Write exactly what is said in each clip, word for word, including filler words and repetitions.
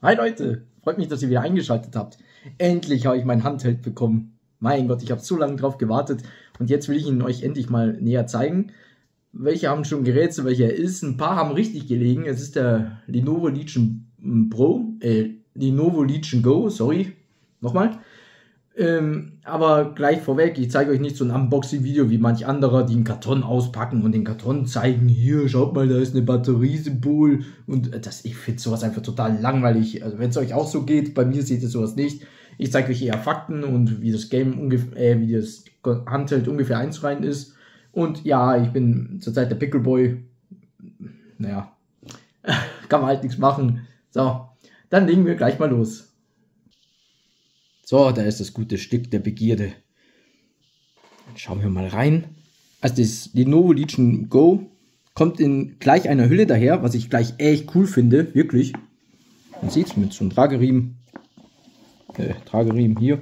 Hi Leute, freut mich, dass ihr wieder eingeschaltet habt. Endlich habe ich mein Handheld bekommen. Mein Gott, ich habe so lange drauf gewartet und jetzt will ich ihn euch endlich mal näher zeigen. Welche haben schon gerätselt, welcher er ist. Ein paar haben richtig gelegen. Es ist der Lenovo Legion Pro, äh, Lenovo Legion Go, sorry, nochmal. Ähm, aber gleich vorweg, ich zeige euch nicht so ein Unboxing-Video wie manch anderer, die einen Karton auspacken und den Karton zeigen. Hier, schaut mal, da ist eine Batteriesymbol. Und das, ich finde sowas einfach total langweilig. Also wenn es euch auch so geht, bei mir seht ihr sowas nicht. Ich zeige euch eher Fakten und wie das Game ungefähr, äh, wie das Handheld ungefähr einzureihen ist. Und ja, ich bin zurzeit der Pickleboy. Naja, kann man halt nichts machen. So, dann legen wir gleich mal los. So, da ist das gute Stück der Begierde. Dann schauen wir mal rein. Also das Lenovo Legion Go kommt in gleich einer Hülle daher, was ich gleich echt cool finde, wirklich. Man sieht es mit so einem Trageriemen. Äh, Trageriemen hier.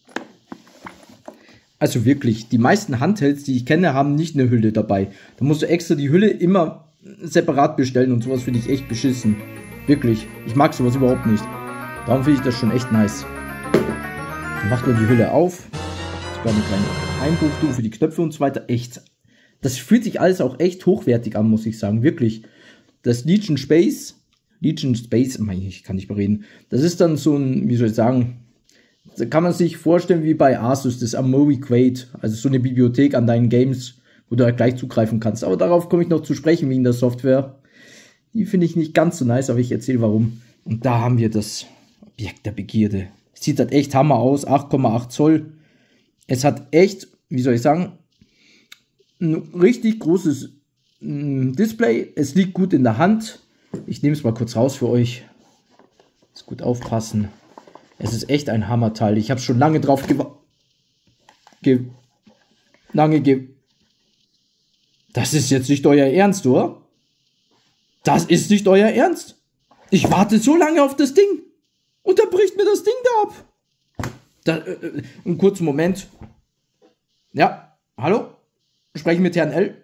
Also wirklich, die meisten Handhelds, die ich kenne, haben nicht eine Hülle dabei. Da musst du extra die Hülle immer separat bestellen und sowas finde ich echt beschissen. Wirklich, ich mag sowas überhaupt nicht. Darum finde ich das schon echt nice. Dann macht man die Hülle auf. Sogar eine kleine Einbuchtung für die Knöpfe und so weiter. Echt. Das fühlt sich alles auch echt hochwertig an, muss ich sagen. Wirklich. Das Legion Space. Legion Space, ich kann nicht mehr reden. Das ist dann so ein, wie soll ich sagen, da kann man sich vorstellen wie bei Asus, das Amory Quate. Also so eine Bibliothek an deinen Games, wo du halt gleich zugreifen kannst. Aber darauf komme ich noch zu sprechen wegen der Software. Die finde ich nicht ganz so nice, aber ich erzähle warum. Und da haben wir das Objekt der Begierde. Sieht halt echt Hammer aus, acht Komma acht Zoll. Es hat echt, wie soll ich sagen, ein richtig großes mm, Display. Es liegt gut in der Hand. Ich nehme es mal kurz raus für euch. Muss gut aufpassen. Es ist echt ein Hammerteil. Ich habe schon lange drauf gewartet. Ge lange ge... Das ist jetzt nicht euer Ernst, oder? Das ist nicht euer Ernst. Ich warte so lange auf das Ding. Und da bricht mir das Ding da ab. Da, äh, einen kurzen Moment. Ja, hallo? Sprechen mit Herrn L.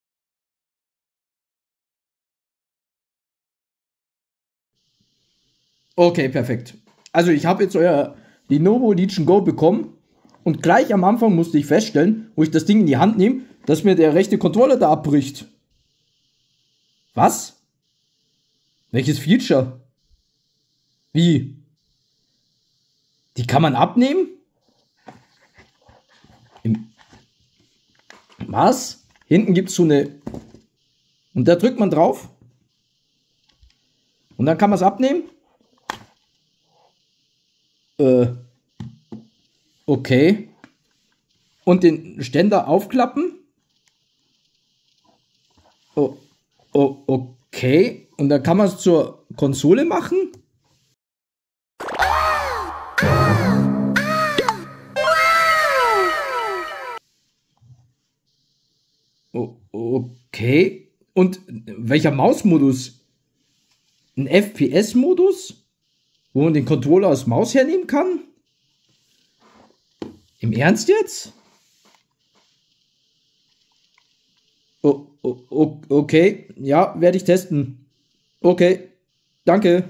Okay, perfekt. Also ich habe jetzt euer Lenovo Legion Go bekommen. Und gleich am Anfang musste ich feststellen, wo ich das Ding in die Hand nehme, dass mir der rechte Controller da abbricht. Was? Welches Feature? Wie? Die kann man abnehmen? Im Was? Hinten gibt es so eine... Und da drückt man drauf. Und dann kann man es abnehmen? Äh... Okay. Und den Ständer aufklappen? Oh, oh, okay. Und dann kann man es zur Konsole machen? Okay. Und welcher Mausmodus? Ein F P S-Modus? Wo man den Controller als Maus hernehmen kann? Im Ernst jetzt? Oh, oh, okay. Ja, werde ich testen. Okay. Danke.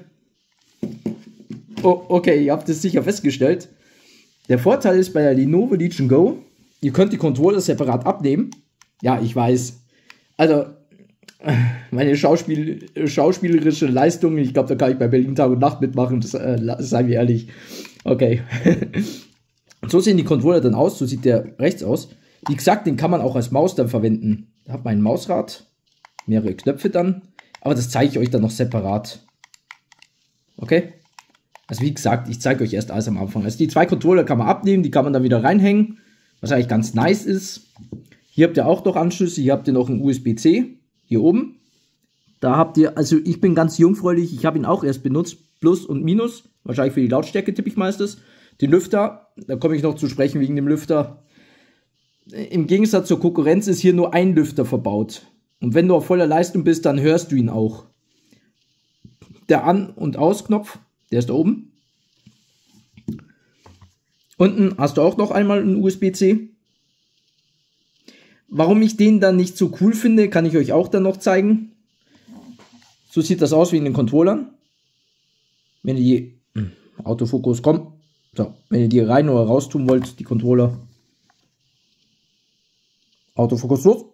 Oh, okay, ihr habt es sicher festgestellt. Der Vorteil ist bei der Lenovo Legion Go, ihr könnt die Controller separat abnehmen. Ja, ich weiß. Also, meine Schauspiel, schauspielerische Leistung, ich glaube, da kann ich bei Berlin Tag und Nacht mitmachen, das, äh, seien wir ehrlich. Okay. So sehen die Controller dann aus, so sieht der rechts aus. Wie gesagt, den kann man auch als Maus dann verwenden. Da hat man ein Mausrad, mehrere Knöpfe dann, aber das zeige ich euch dann noch separat. Okay? Also wie gesagt, ich zeige euch erst alles am Anfang. Also die zwei Controller kann man abnehmen, die kann man dann wieder reinhängen, was eigentlich ganz nice ist. Hier habt ihr auch noch Anschlüsse, hier habt ihr noch einen U S B C, hier oben. Da habt ihr, also ich bin ganz jungfräulich, ich habe ihn auch erst benutzt, Plus und Minus, wahrscheinlich für die Lautstärke tippe ich meistens. Den Lüfter, da komme ich noch zu sprechen wegen dem Lüfter. Im Gegensatz zur Konkurrenz ist hier nur ein Lüfter verbaut. Und wenn du auf voller Leistung bist, dann hörst du ihn auch. Der An- und Ausknopf, der ist da oben. Unten hast du auch noch einmal einen U S B C. Warum ich den dann nicht so cool finde, kann ich euch auch dann noch zeigen. So sieht das aus wie in den Controllern. Wenn ihr die hm, Autofokus kommt, so, wenn ihr die rein oder raus tun wollt, die Controller. Autofokus los.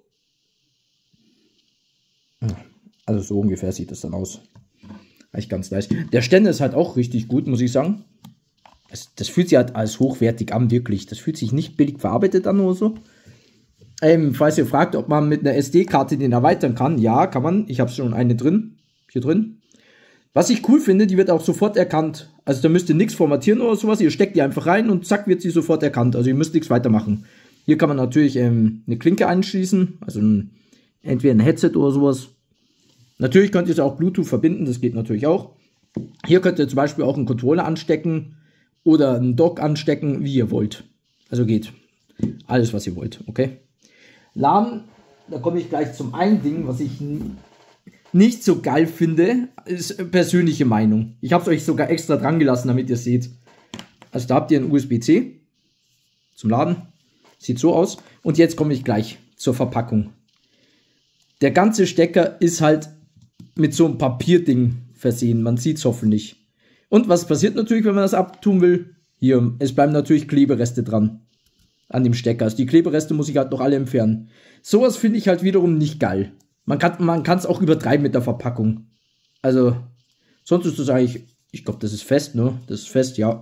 Also so ungefähr sieht das dann aus. Echt ganz nice. Der Ständer ist halt auch richtig gut, muss ich sagen. Das, das fühlt sich halt als hochwertig an, wirklich. Das fühlt sich nicht billig verarbeitet an oder so. Ähm, falls ihr fragt, ob man mit einer S D-Karte den erweitern kann. Ja, kann man. Ich habe schon eine drin. Hier drin. Was ich cool finde, die wird auch sofort erkannt. Also da müsst ihr nichts formatieren oder sowas. Ihr steckt die einfach rein und zack wird sie sofort erkannt. Also ihr müsst nichts weitermachen. Hier kann man natürlich ähm, eine Klinke anschließen. Also ein, entweder ein Headset oder sowas. Natürlich könnt ihr es auch Bluetooth verbinden. Das geht natürlich auch. Hier könnt ihr zum Beispiel auch einen Controller anstecken. Oder einen Dock anstecken, wie ihr wollt. Also geht. Alles, was ihr wollt. Okay. Laden, da komme ich gleich zum einen Ding, was ich nicht so geil finde, ist persönliche Meinung. Ich habe es euch sogar extra dran gelassen, damit ihr seht. Also da habt ihr einen U S B C zum Laden. Sieht so aus. Und jetzt komme ich gleich zur Verpackung. Der ganze Stecker ist halt mit so einem Papierding versehen. Man sieht es hoffentlich. Und was passiert natürlich, wenn man das abtun will? Hier, es bleiben natürlich Klebereste dran. An dem Stecker. Also die Klebereste muss ich halt noch alle entfernen. Sowas finde ich halt wiederum nicht geil. Man kann man kann es auch übertreiben mit der Verpackung. Also, sonst ist das eigentlich, ich glaube, das ist fest, ne? Das ist fest, ja.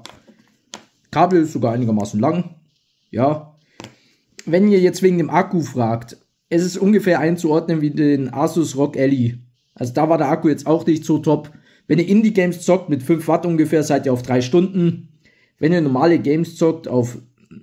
Kabel ist sogar einigermaßen lang. Ja. Wenn ihr jetzt wegen dem Akku fragt, es ist ungefähr einzuordnen wie den Asus ROG Ally. Also da war der Akku jetzt auch nicht so top. Wenn ihr Indie-Games zockt mit fünf Watt ungefähr, seid ihr auf drei Stunden. Wenn ihr normale Games zockt, auf,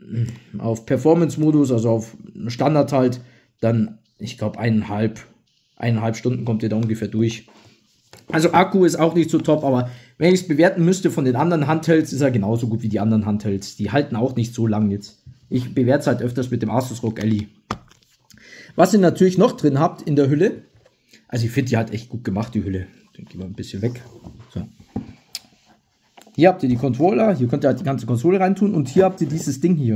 auf Performance-Modus, also auf Standard halt, dann, ich glaube, eineinhalb, eineinhalb Stunden kommt ihr da ungefähr durch. Also Akku ist auch nicht so top, aber wenn ich es bewerten müsste von den anderen Handhelds, ist er genauso gut wie die anderen Handhelds. Die halten auch nicht so lang jetzt. Ich bewerte es halt öfters mit dem Asus ROG Ally. Was ihr natürlich noch drin habt in der Hülle, also ich finde die halt echt gut gemacht, die Hülle. Dann gehen wir ein bisschen weg. So. Hier habt ihr die Controller, hier könnt ihr halt die ganze Konsole reintun und hier habt ihr dieses Ding hier.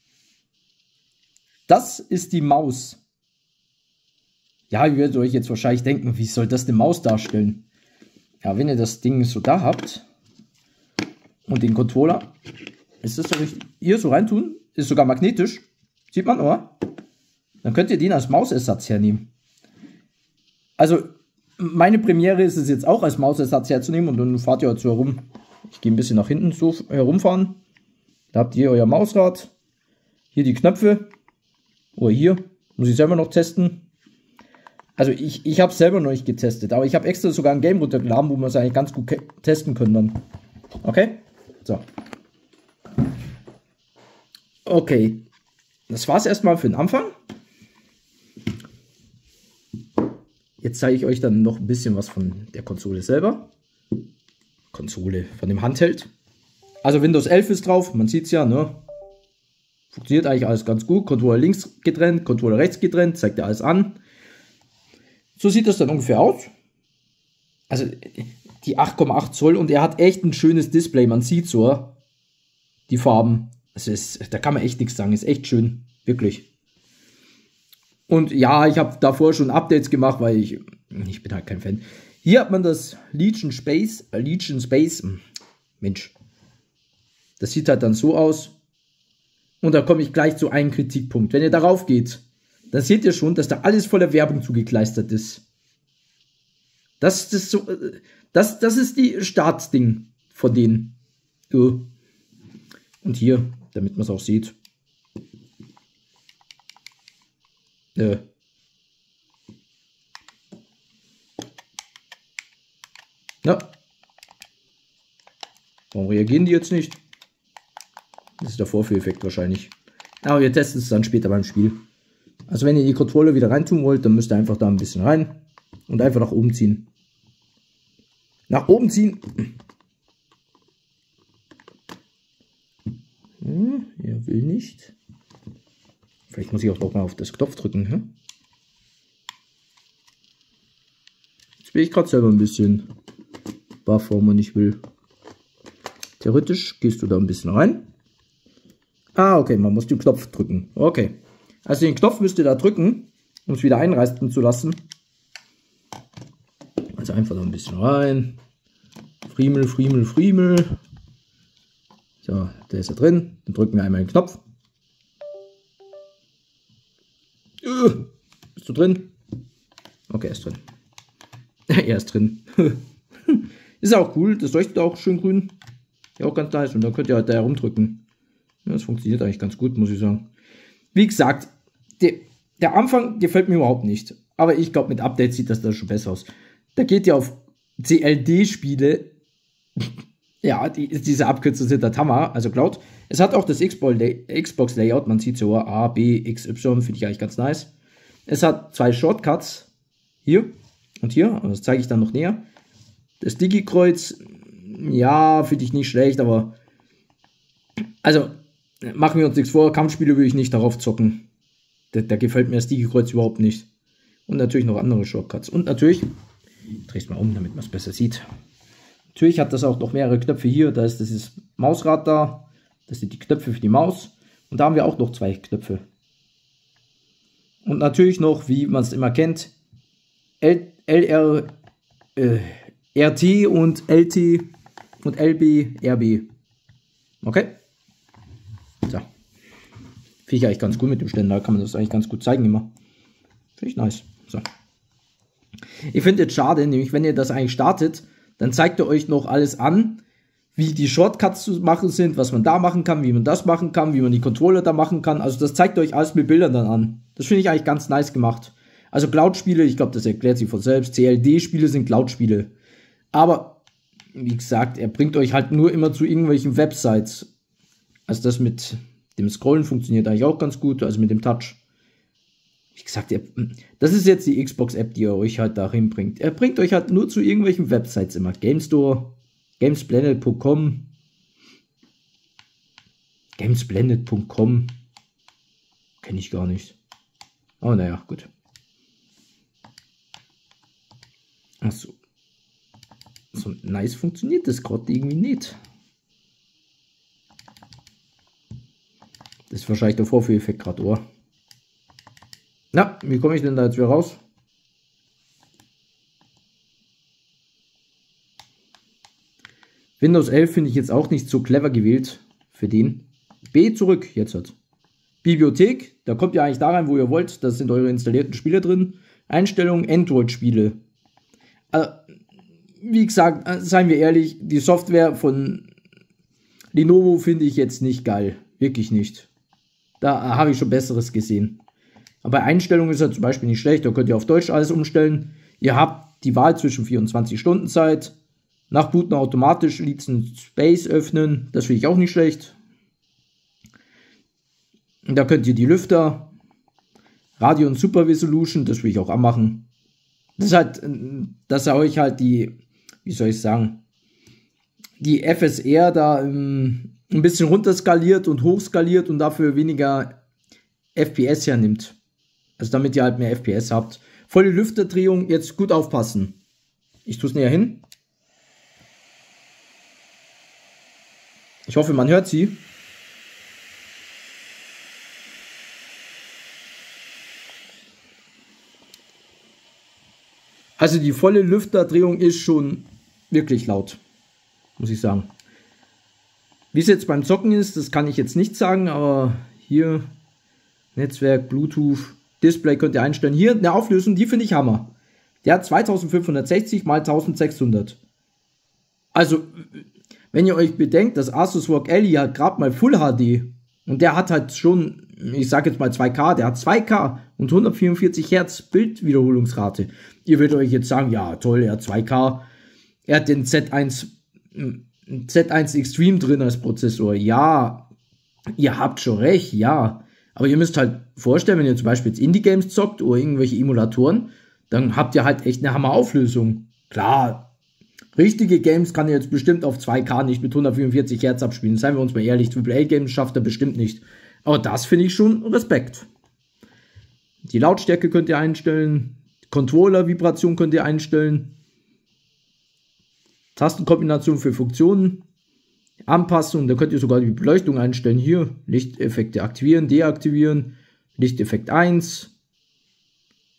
Das ist die Maus. Ja, ihr werdet euch jetzt wahrscheinlich denken, wie soll das eine Maus darstellen? Ja, wenn ihr das Ding so da habt und den Controller, ist das so richtig, hier so reintun, ist sogar magnetisch, sieht man, oder? Dann könnt ihr den als Mausersatz hernehmen. Also, meine Premiere ist es jetzt auch als Mausersatz herzunehmen und dann fahrt ihr halt so herum. Ich gehe ein bisschen nach hinten so herumfahren. Da habt ihr euer Mausrad. Hier die Knöpfe. Oder hier. Muss ich selber noch testen. Also ich, ich habe es selber noch nicht getestet. Aber ich habe extra sogar ein Game runtergeladen, wo wir es eigentlich ganz gut testen können dann. Okay? So. Okay. Das war es erstmal für den Anfang. Jetzt zeige ich euch dann noch ein bisschen was von der Konsole selber. Konsole von dem Handheld. Also Windows elf ist drauf, man sieht es ja, ne? Funktioniert eigentlich alles ganz gut. Controller links getrennt, Controller rechts getrennt, zeigt er alles an. So sieht das dann ungefähr aus. Also die acht Komma acht Zoll und er hat echt ein schönes Display, man sieht so die Farben. Also ist, da kann man echt nichts sagen, ist echt schön, wirklich. Und ja, ich habe davor schon Updates gemacht, weil ich, ich bin halt kein Fan. Hier hat man das Legion Space, äh, Legion Space, Mensch, das sieht halt dann so aus. Und da komme ich gleich zu einem Kritikpunkt. Wenn ihr darauf geht, dann seht ihr schon, dass da alles voller Werbung zugekleistert ist. Das, das, so, das, das ist die Startding von denen. Und hier, damit man es auch sieht. Äh. Na. Warum reagieren die jetzt nicht? Das ist der Vorführeffekt wahrscheinlich. Aber wir testen es dann später beim Spiel. Also wenn ihr die Controller wieder reintun wollt, dann müsst ihr einfach da ein bisschen rein. Und einfach nach oben ziehen. Nach oben ziehen. Hm, er will nicht. Vielleicht muss ich auch doch mal auf das Knopf drücken. Hm? Jetzt bin ich gerade selber ein bisschen baff, warum man nicht will. Theoretisch gehst du da ein bisschen rein. Ah, okay, man muss den Knopf drücken. Okay. Also den Knopf müsst ihr da drücken, um es wieder einreißen zu lassen. Also einfach da ein bisschen rein. Friemel, Friemel, Friemel. So, der ist da drin. Dann drücken wir einmal den Knopf. Uh, bist du drin? Okay, er ist drin. Er ist drin. Ist auch cool. Das leuchtet auch schön grün. Ja, auch ganz nice. Und dann könnt ihr halt da herumdrücken. Ja, das funktioniert eigentlich ganz gut, muss ich sagen. Wie gesagt, der, der Anfang gefällt mir überhaupt nicht. Aber ich glaube, mit Updates sieht das da schon besser aus. Da geht ja auf C L D-Spiele. Ja, die, diese Abkürzungen sind der Hammer, also Cloud. Es hat auch das Xbox-Layout, man sieht so A, B, X, Y, finde ich eigentlich ganz nice. Es hat zwei Shortcuts, hier und hier, aber das zeige ich dann noch näher. Das Digi-Kreuz, ja, finde ich nicht schlecht, aber also, machen wir uns nichts vor, Kampfspiele würde ich nicht darauf zocken. Da, da gefällt mir das Digi-Kreuz überhaupt nicht. Und natürlich noch andere Shortcuts. Und natürlich, ich drehe es mal um, damit man es besser sieht. Natürlich hat das auch noch mehrere Knöpfe hier. Da ist dieses Mausrad da. Das sind die Knöpfe für die Maus. Und da haben wir auch noch zwei Knöpfe. Und natürlich noch, wie man es immer kennt, L R, äh, R T und L T und L B, R B. Okay? So. Finde ich eigentlich ganz gut mit dem Ständer. Kann man das eigentlich ganz gut zeigen immer. Finde ich nice. So. Ich finde es schade, nämlich wenn ihr das eigentlich startet, dann zeigt er euch noch alles an, wie die Shortcuts zu machen sind, was man da machen kann, wie man das machen kann, wie man die Controller da machen kann. Also das zeigt euch alles mit Bildern dann an. Das finde ich eigentlich ganz nice gemacht. Also Cloud-Spiele, ich glaube, das erklärt sich von selbst. C L D-Spiele sind Cloud-Spiele. Aber, wie gesagt, er bringt euch halt nur immer zu irgendwelchen Websites. Also das mit dem Scrollen funktioniert eigentlich auch ganz gut, also mit dem Touch. Wie gesagt, er, das ist jetzt die Xbox-App, die er euch halt dahin bringt. Er bringt euch halt nur zu irgendwelchen Websites immer. Game Store, gamesplanet punkt com, gamesplanet punkt com, kenne ich gar nicht. Oh, naja, gut. Achso. So nice funktioniert das gerade irgendwie nicht. Das ist wahrscheinlich der Vorführeffekt gerade, oder? Na, wie komme ich denn da jetzt wieder raus? Windows elf finde ich jetzt auch nicht so clever gewählt für den. B zurück, jetzt hat. Bibliothek, da kommt ihr eigentlich da rein, wo ihr wollt. Das sind eure installierten Spiele drin. Einstellungen, Android-Spiele. Also, wie gesagt, seien wir ehrlich, die Software von Lenovo finde ich jetzt nicht geil. Wirklich nicht. Da habe ich schon Besseres gesehen. Aber bei Einstellungen ist er zum Beispiel nicht schlecht. Da könnt ihr auf Deutsch alles umstellen. Ihr habt die Wahl zwischen vierundzwanzig Stunden Zeit. Nach Booten automatisch Leadsen Space öffnen. Das finde ich auch nicht schlecht. Und da könnt ihr die Lüfter, Radio und Super Resolution, das will ich auch anmachen. Das ist halt, dass er euch halt die, wie soll ich sagen, die F S R da ähm, ein bisschen runterskaliert und hochskaliert und dafür weniger F P S hernimmt. Also damit ihr halt mehr F P S habt. Volle Lüfterdrehung, jetzt gut aufpassen. Ich tue es näher hin. Ich hoffe, man hört sie. Also die volle Lüfterdrehung ist schon wirklich laut, muss ich sagen. Wie es jetzt beim Zocken ist, das kann ich jetzt nicht sagen, aber hier Netzwerk, Bluetooth, Display könnt ihr einstellen. Hier eine Auflösung, die finde ich Hammer. Der hat zweitausendfünfhundertsechzig mal eintausendsechshundert. Also, wenn ihr euch bedenkt, dass Asus R O G Ally hat gerade mal Full H D und der hat halt schon, ich sag jetzt mal zwei K, der hat zwei K und hundertvierundvierzig Hertz Bildwiederholungsrate. Ihr würdet euch jetzt sagen, ja toll, er hat zwei K, er hat den Z eins, Z eins Extreme drin als Prozessor. Ja, ihr habt schon recht, ja. Aber ihr müsst halt vorstellen, wenn ihr zum Beispiel jetzt Indie-Games zockt oder irgendwelche Emulatoren, dann habt ihr halt echt eine Hammer-Auflösung. Klar, richtige Games kann ihr jetzt bestimmt auf zwei K nicht mit hundertvierundvierzig Hertz abspielen. Seien wir uns mal ehrlich, Triple A Games schafft er bestimmt nicht. Aber das finde ich schon Respekt. Die Lautstärke könnt ihr einstellen, Controller-Vibration könnt ihr einstellen, Tastenkombination für Funktionen, Anpassung, da könnt ihr sogar die Beleuchtung einstellen. Hier, Lichteffekte aktivieren, deaktivieren, Lichteffekt eins,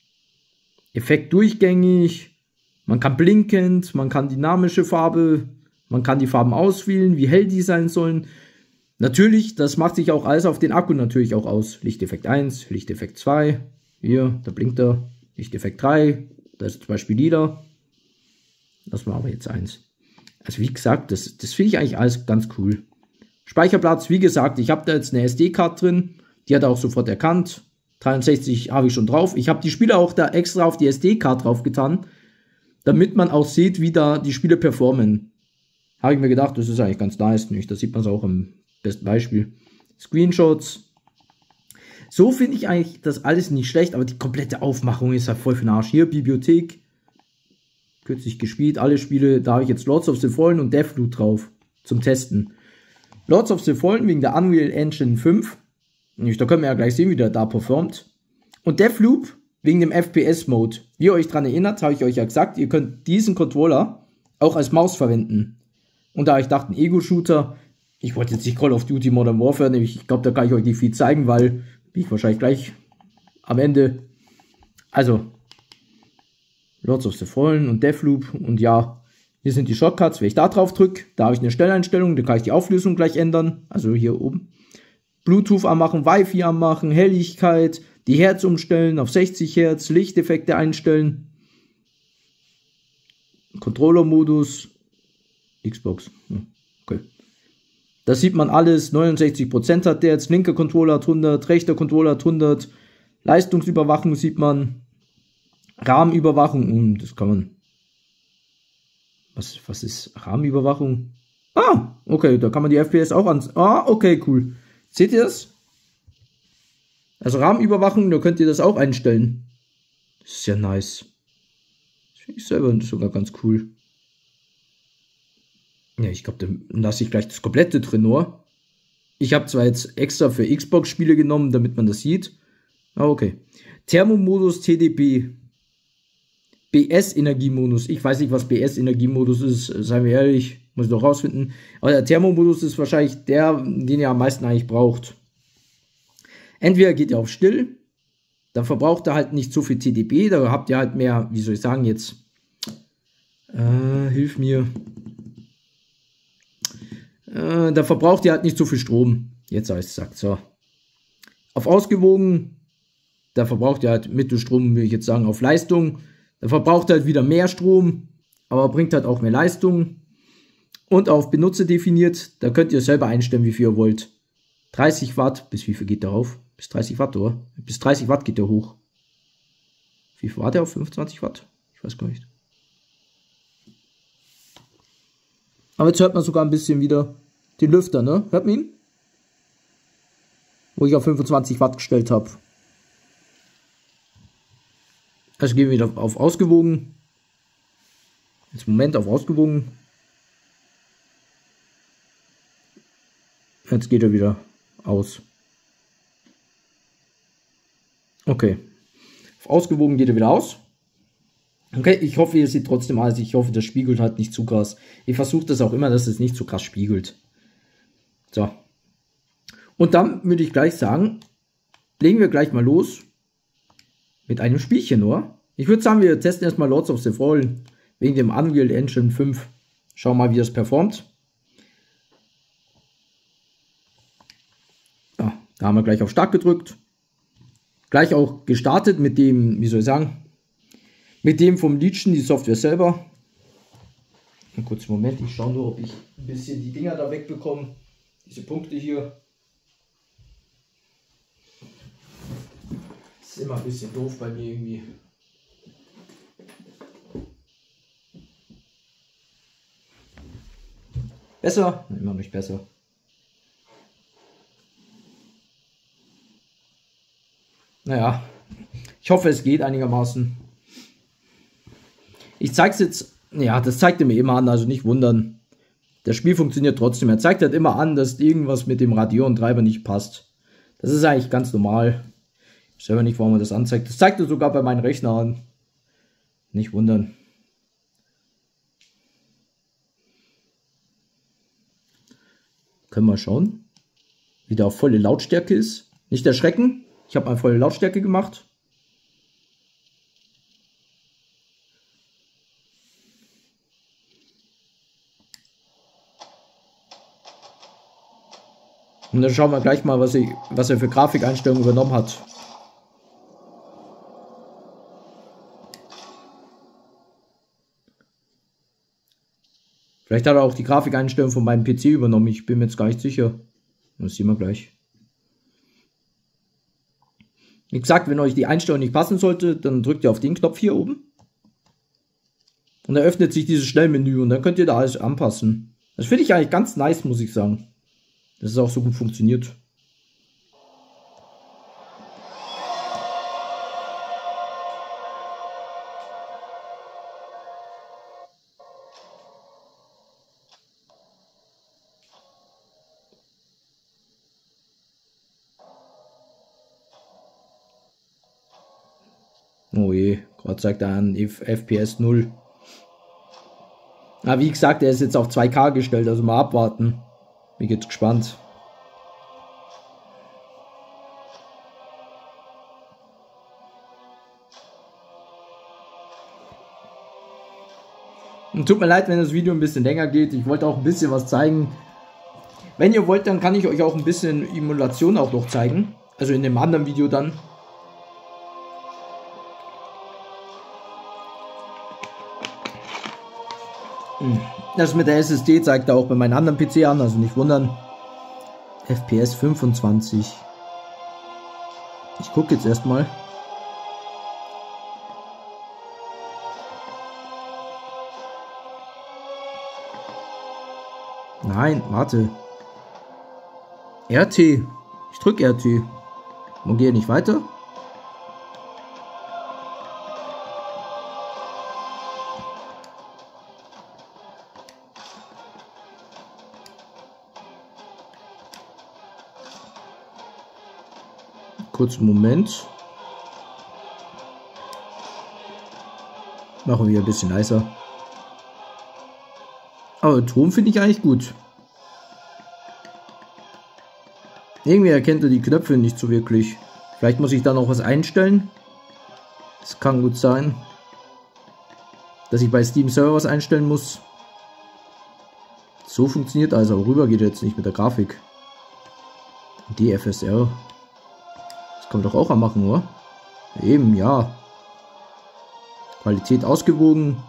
Effekt durchgängig, man kann blinkend, man kann dynamische Farbe Man kann die Farben auswählen, wie hell die sein sollen. Natürlich, das macht sich auch alles auf den Akku natürlich auch aus. Lichteffekt eins, Lichteffekt zwei. Hier, da blinkt er. Lichteffekt drei. Da ist zum Beispiel lila. Das war aber jetzt eins. Also wie gesagt, das, das finde ich eigentlich alles ganz cool. Speicherplatz, wie gesagt, ich habe da jetzt eine S D-Karte drin. Die hat er auch sofort erkannt. dreiundsechzig habe ich schon drauf. Ich habe die Spiele auch da extra auf die S D-Karte drauf getan, damit man auch sieht, wie da die Spiele performen. Habe ich mir gedacht, das ist eigentlich ganz nice. Nicht? Da sieht man es auch am besten Beispiel. Screenshots. So finde ich eigentlich das alles nicht schlecht, aber die komplette Aufmachung ist halt voll für den Arsch. Hier, Bibliothek. Kürzlich gespielt, alle Spiele. Da habe ich jetzt Lords of the Fallen und Deathloop drauf. Zum Testen. Lords of the Fallen wegen der Unreal Engine fünf. Da können wir ja gleich sehen, wie der da performt. Und Deathloop wegen dem F P S-Mode. Wie ihr euch daran erinnert, habe ich euch ja gesagt, ihr könnt diesen Controller auch als Maus verwenden. Und da ich dachte, ein Ego-Shooter, ich wollte jetzt nicht Call of Duty Modern Warfare nehmen, ich glaube, da kann ich euch nicht viel zeigen, weil, wie ich wahrscheinlich gleich am Ende, also, Lords of the Fallen und Deathloop und ja, hier sind die Shortcuts, wenn ich da drauf drücke, da habe ich eine Stelleinstellung, da kann ich die Auflösung gleich ändern, also hier oben. Bluetooth anmachen, Wi-Fi anmachen, Helligkeit, die Hertz umstellen auf sechzig Hertz, Lichteffekte einstellen, Controller-Modus, Xbox, okay. Das sieht man alles, neunundsechzig Prozent hat der jetzt, linker Controller hat hundert, rechter Controller hat hundert, Leistungsüberwachung sieht man, Rahmenüberwachung, und das kann man, was, was ist Rahmenüberwachung? Ah, okay, da kann man die F P S auch an, ah, okay, cool. Seht ihr das? Also Rahmenüberwachung, da könnt ihr das auch einstellen. Das ist ja nice. Das finde ich selber sogar ganz cool. Ja, ich glaube, dann lasse ich gleich das komplette drin nur. Ich habe zwar jetzt extra für Xbox-Spiele genommen, damit man das sieht. Ah, okay. Thermomodus T D P. B S-Energiemodus. Ich weiß nicht, was B S-Energiemodus ist, seien wir ehrlich. Muss ich doch rausfinden. Aber der Thermomodus ist wahrscheinlich der, den ihr am meisten eigentlich braucht. Entweder geht ihr auf still, dann verbraucht ihr halt nicht so viel T D P, da habt ihr halt mehr, wie soll ich sagen jetzt, äh, hilf mir, äh, da verbraucht ihr halt nicht so viel Strom. Jetzt habe ich es gesagt, so. Auf ausgewogen, da verbraucht ihr halt Mittelstrom, will ich jetzt sagen, auf Leistung. Da verbraucht ihr halt wieder mehr Strom, aber bringt halt auch mehr Leistung. Und auf Benutzer definiert, da könnt ihr selber einstellen, wie viel ihr wollt. dreißig Watt, bis wie viel geht der auf? Bis dreißig Watt, oder? Bis dreißig Watt geht der hoch. Wie viel war der auf fünfundzwanzig Watt? Ich weiß gar nicht. Aber jetzt hört man sogar ein bisschen wieder den Lüfter, ne? Hört man ihn? Wo ich auf fünfundzwanzig Watt gestellt habe. Also gehen wir wieder auf ausgewogen. Jetzt Moment auf ausgewogen. Jetzt geht er wieder aus. Okay. Auf ausgewogen geht er wieder aus. Okay, ich hoffe, ihr seht trotzdem alles. Ich hoffe, das spiegelt halt nicht zu krass. Ich versuche das auch immer, dass es nicht zu krass spiegelt. So. Und dann würde ich gleich sagen, legen wir gleich mal los mit einem Spielchen, oder? Ich würde sagen, wir testen erstmal Lords of the Fallen wegen dem Unreal Engine fünf. Schauen mal, wie das performt. Ja, da haben wir gleich auf Start gedrückt. Gleich auch gestartet mit dem, wie soll ich sagen, mit dem vom Legion, die Software selber. Einen kurzen Moment, ich schaue nur, ob ich ein bisschen die Dinger da wegbekomme. Diese Punkte hier. Das ist immer ein bisschen doof bei mir irgendwie. Besser? Immer nicht besser. Naja, ich hoffe, es geht einigermaßen. Ich zeige es jetzt, ja, das zeigt er mir immer an, also nicht wundern. Das Spiel funktioniert trotzdem. Er zeigt halt immer an, dass irgendwas mit dem Radeon-Treiber nicht passt. Das ist eigentlich ganz normal. Ich weiß selber nicht, warum er das anzeigt. Das zeigt er sogar bei meinem Rechner an. Nicht wundern. Können wir schauen, wie der auf volle Lautstärke ist. Nicht erschrecken. Ich habe mal volle Lautstärke gemacht. Und dann schauen wir gleich mal, was, ich, was er für Grafikeinstellungen übernommen hat. Vielleicht hat er auch die Grafikeinstellung von meinem P C übernommen. Ich bin mir jetzt gar nicht sicher. Das sehen wir gleich. Wie gesagt, wenn euch die Einstellung nicht passen sollte, dann drückt ihr auf den Knopf hier oben. Und dann öffnet sich dieses Schnellmenü und dann könnt ihr da alles anpassen. Das finde ich eigentlich ganz nice, muss ich sagen. Dass es auch so gut funktioniert. Oh je, gerade sagt er an F P S null. Aber wie gesagt, er ist jetzt auf zwei K gestellt, also mal abwarten. Bin jetzt gespannt. Und tut mir leid, wenn das Video ein bisschen länger geht. Ich wollte auch ein bisschen was zeigen. Wenn ihr wollt, dann kann ich euch auch ein bisschen Emulation auch noch zeigen. Also in dem anderen Video dann. Das mit der S S D zeigt er auch bei meinem anderen P C an, also nicht wundern. F P S fünfundzwanzig. Ich gucke jetzt erstmal. Nein, warte. R T. Ich drücke R T. Und gehe nicht weiter. Kurzen Moment. Machen wir ein bisschen leiser. Aber Ton finde ich eigentlich gut. Irgendwie erkennt er die Knöpfe nicht so wirklich. Vielleicht muss ich da noch was einstellen. Das kann gut sein. Dass ich bei Steam Server was einstellen muss. So funktioniert also. Aber rüber geht jetzt nicht mit der Grafik. D F S R. Kann man doch auch anmachen, oder? Eben, ja. Qualität ausgewogen.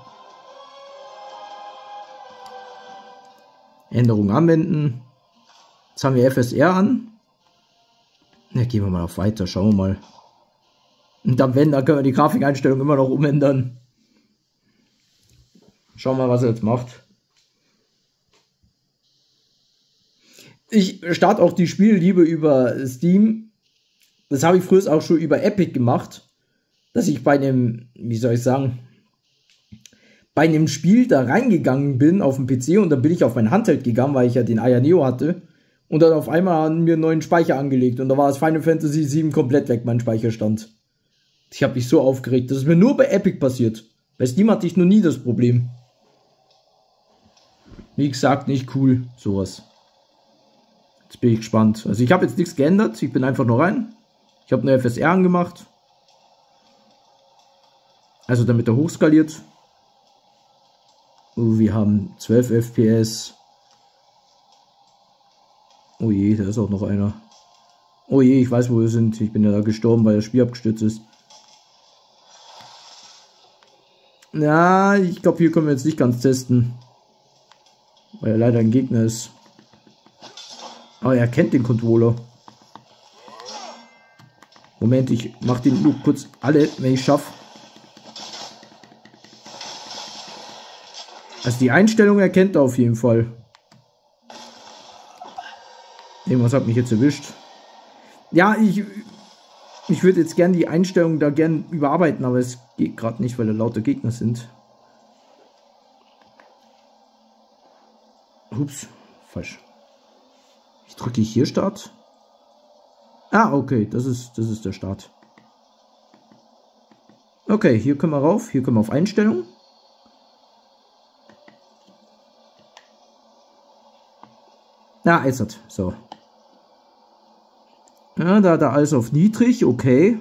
Änderungen anwenden. Jetzt haben wir F S R an. Ja, gehen wir mal auf Weiter, schauen wir mal. Und dann, wenn, dann können wir die Grafikeinstellung immer noch umändern. Schauen wir mal, was er jetzt macht. Ich starte auch die Spiele lieber über Steam. Das habe ich früher auch schon über Epic gemacht, dass ich bei einem, wie soll ich sagen, bei einem Spiel da reingegangen bin auf dem P C und dann bin ich auf mein Handheld gegangen, weil ich ja den Aya Neo hatte und dann auf einmal haben wir einen neuen Speicher angelegt und da war das Final Fantasy sieben komplett weg, mein Speicherstand. Ich habe mich so aufgeregt, das ist mir nur bei Epic passiert. Bei Steam hatte ich noch nie das Problem. Wie gesagt, nicht cool, sowas. Jetzt bin ich gespannt. Also ich habe jetzt nichts geändert, ich bin einfach nur rein. Ich habe eine F S R angemacht. Also damit er hochskaliert. Oh, wir haben zwölf F P S. Oh je, da ist auch noch einer. Oh je, ich weiß, wo wir sind. Ich bin ja da gestorben, weil das Spiel abgestürzt ist. Ja, ich glaube, hier können wir jetzt nicht ganz testen. Weil er leider ein Gegner ist. Aber er kennt den Controller. Moment, ich mache den nur kurz alle, wenn ich schaffe. Also die Einstellung erkennt er auf jeden Fall. Irgendwas hat mich jetzt erwischt. Ja, ich, ich würde jetzt gerne die Einstellung da gern überarbeiten, aber es geht gerade nicht, weil da lauter Gegner sind. Ups, falsch. Ich drücke hier Start. Ah, okay, das ist, das ist der Start. Okay, hier können wir rauf, hier können wir auf Einstellungen. Ah, es hat, so. Ja, da, da alles auf niedrig, okay.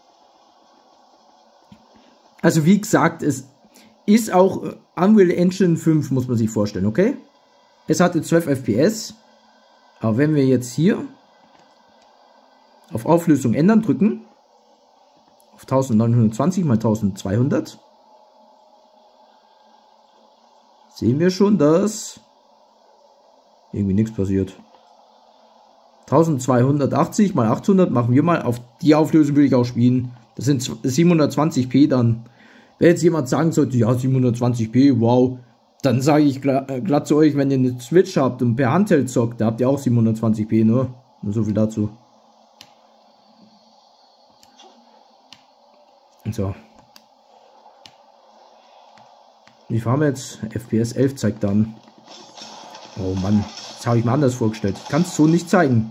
Also wie gesagt, es ist auch Unreal Engine fünf, muss man sich vorstellen, okay? Es hatte zwölf F P S. Aber wenn wir jetzt hier auf Auflösung ändern drücken, auf neunzehnhundertzwanzig mal zwölfhundert, sehen wir schon, dass irgendwie nichts passiert. zwölfhundertachtzig mal achthundert machen wir mal. Auf die Auflösung würde ich auch spielen. Das sind siebenhundertzwanzig p dann. Wenn jetzt jemand sagen sollte, ja, siebenhundertzwanzig p, wow, dann sage ich glatt, glatt zu euch, wenn ihr eine Switch habt und per Handheld zockt, da habt ihr auch siebenhundertzwanzig p, ne? Nur so viel dazu. So. Wie fahren wir jetzt? F P S elf zeigt dann. Oh Mann, das habe ich mir anders vorgestellt. Ich kann es so nicht zeigen.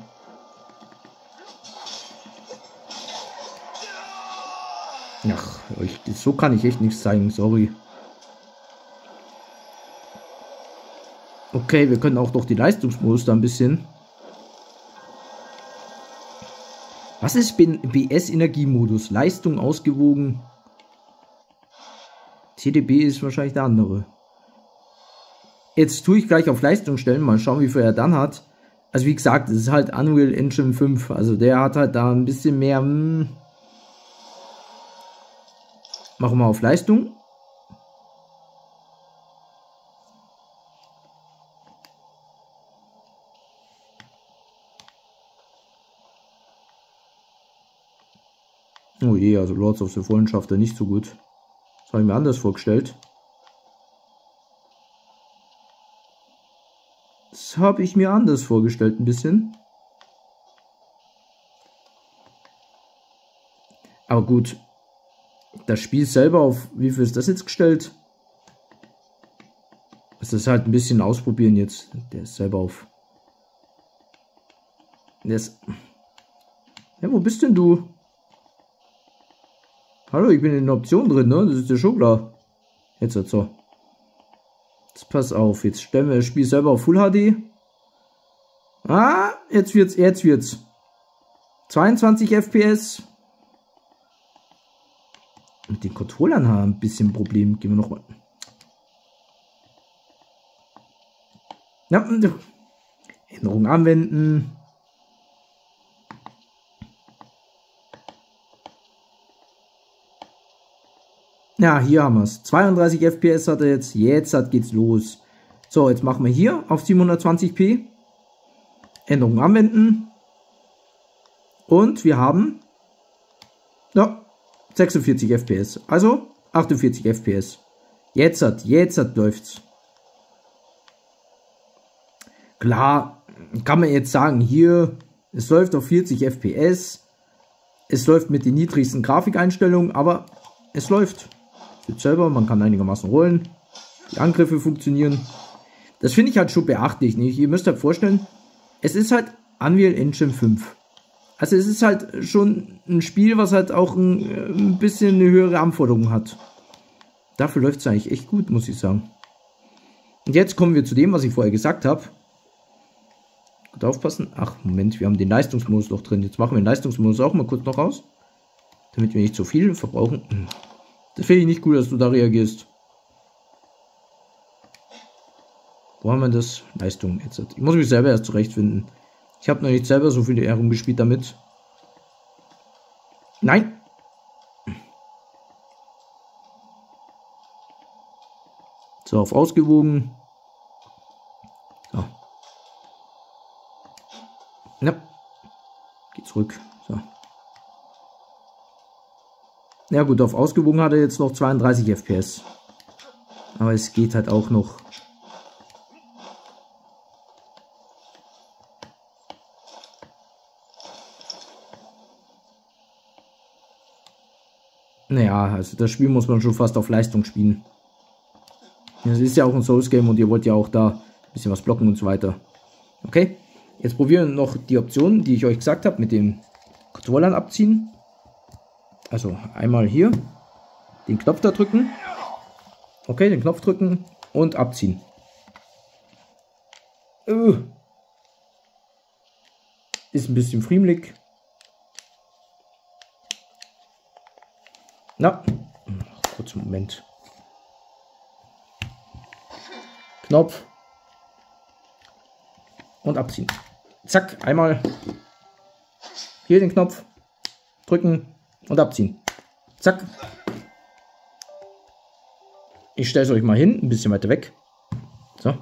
Ach, so kann ich echt nichts zeigen, sorry. Okay, wir können auch doch die Leistungsmodus da ein bisschen. Was ist B S-Energiemodus? Leistung ausgewogen. T D B ist wahrscheinlich der andere. Jetzt tue ich gleich auf Leistung stellen, mal schauen, wie viel er dann hat. Also wie gesagt, es ist halt Unreal Engine fünf, also der hat halt da ein bisschen mehr. Hm. Machen wir auf Leistung. Oh je, also Lords of the Fallen schafft er nicht so gut. Das habe ich mir anders vorgestellt. Das habe ich mir anders vorgestellt ein bisschen. Aber gut. Das Spiel selber, auf wie viel ist das jetzt gestellt? Das ist halt ein bisschen ausprobieren jetzt. Der ist selber auf. Der ist. Ja, wo bist denn du? Hallo, ich bin in der Option drin, ne? Das ist ja schon klar. Jetzt halt so. Jetzt pass auf, jetzt stellen wir das Spiel selber auf Full H D. Ah, jetzt wird's, jetzt wird's. zweiundzwanzig F P S. Mit den Controllern haben wir ein bisschen Problem. Gehen wir noch mal. Ja, Änderungen anwenden. Ja, hier haben wir es. zweiunddreißig F P S hat er jetzt. Jetzt hat, geht's los. So, jetzt machen wir hier auf siebenhundertzwanzig p. Änderungen anwenden. Und wir haben ja, sechsundvierzig F P S. Also achtundvierzig F P S. Jetzt hat, jetzt hat läuft's. Klar, kann man jetzt sagen, hier, es läuft auf vierzig F P S. Es läuft mit den niedrigsten Grafikeinstellungen, aber es läuft. Jetzt selber, man kann einigermaßen rollen. Die Angriffe funktionieren. Das finde ich halt schon beachtlich. Nicht? Ihr müsst euch vorstellen, es ist halt Unreal Engine fünf. Also es ist halt schon ein Spiel, was halt auch ein, ein bisschen eine höhere Anforderung hat. Dafür läuft es eigentlich echt gut, muss ich sagen. Und jetzt kommen wir zu dem, was ich vorher gesagt habe. Gut aufpassen. Ach, Moment, wir haben den Leistungsmodus noch drin. Jetzt machen wir den Leistungsmodus auch mal kurz noch raus. Damit wir nicht zu viel verbrauchen. Das finde ich nicht gut, dass du da reagierst. Wo haben wir das? Leistung. Jetzt. Ich muss mich selber erst zurechtfinden. Ich habe noch nicht selber so viel herumgespielt damit. Nein! So, auf ausgewogen. So. Ja. Geh zurück. So. Ja gut, auf ausgewogen hat er jetzt noch zweiunddreißig F P S. Aber es geht halt auch noch. Naja, also das Spiel muss man schon fast auf Leistung spielen. Es ist ja auch ein Souls-Game und ihr wollt ja auch da ein bisschen was blocken und so weiter. Okay, jetzt probieren wir noch die Optionen, die ich euch gesagt habe, mit den Controllern abziehen. Also einmal hier den Knopf da drücken. Okay, den Knopf drücken und abziehen. Uh. Ist ein bisschen friemelig. Na, kurz einen Moment. Knopf und abziehen. Zack, einmal hier den Knopf drücken und abziehen. Zack. Ich stelle es euch mal hin, ein bisschen weiter weg. So.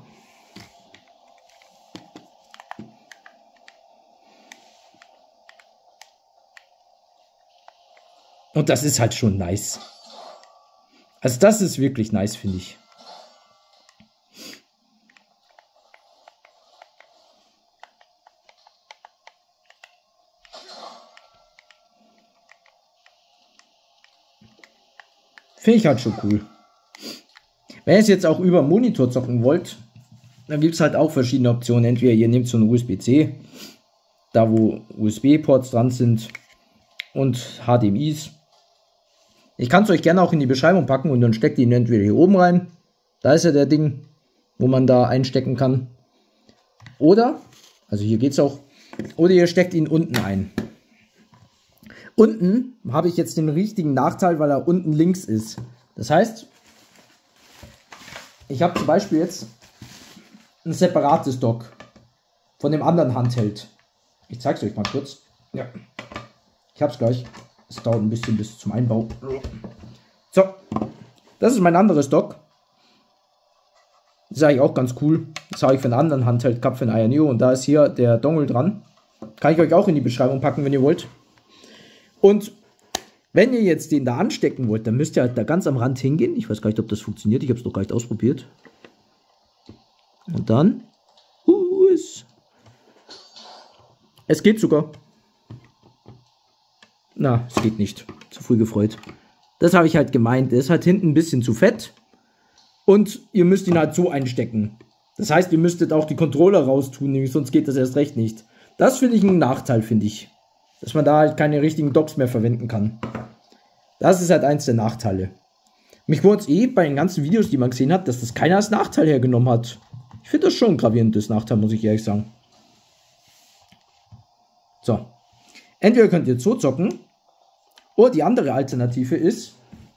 Und das ist halt schon nice. Also das ist wirklich nice, finde ich. Finde ich halt schon cool. Wenn ihr es jetzt auch über Monitor zocken wollt, dann gibt es halt auch verschiedene Optionen. Entweder ihr nehmt so eine U S B C, da wo U S B-Ports dran sind und H D M Is. Ich kann es euch gerne auch in die Beschreibung packen und dann steckt ihr ihn entweder hier oben rein. Da ist ja der Ding, wo man da einstecken kann. Oder, also hier geht es auch, oder ihr steckt ihn unten ein. Unten habe ich jetzt den richtigen Nachteil, weil er unten links ist. Das heißt, ich habe zum Beispiel jetzt ein separates Dock von dem anderen Handheld. Ich zeige es euch mal kurz. Ja. Ich habe es gleich. Es dauert ein bisschen bis zum Einbau. So, das ist mein anderes Dock. Das ist eigentlich auch ganz cool. Das habe ich für einen anderen Handheld gehabt, für ein Ayaneo. Und da ist hier der Dongle dran. Kann ich euch auch in die Beschreibung packen, wenn ihr wollt. Und wenn ihr jetzt den da anstecken wollt, dann müsst ihr halt da ganz am Rand hingehen. Ich weiß gar nicht, ob das funktioniert. Ich habe es noch gar nicht ausprobiert. Und dann... Uh, es, es geht sogar. Na, es geht nicht. Zu früh gefreut. Das habe ich halt gemeint. Der ist halt hinten ein bisschen zu fett. Und ihr müsst ihn halt so einstecken. Das heißt, ihr müsstet auch die Controller raustun, nämlich sonst geht das erst recht nicht. Das finde ich einen Nachteil, finde ich. Dass man da halt keine richtigen Docks mehr verwenden kann. Das ist halt eins der Nachteile. Mich wundert es eh bei den ganzen Videos, die man gesehen hat, dass das keiner als Nachteil hergenommen hat. Ich finde das schon ein gravierendes Nachteil, muss ich ehrlich sagen. So. Entweder könnt ihr so zocken, oder die andere Alternative ist,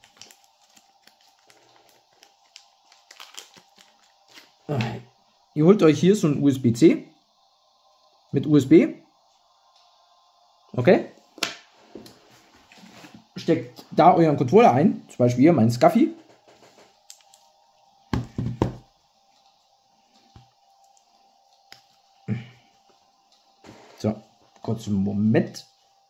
ihr holt euch hier so ein U S B C mit U S B. Okay. Steckt da euren Controller ein, zum Beispiel hier mein Scuffy. So, kurz einen Moment.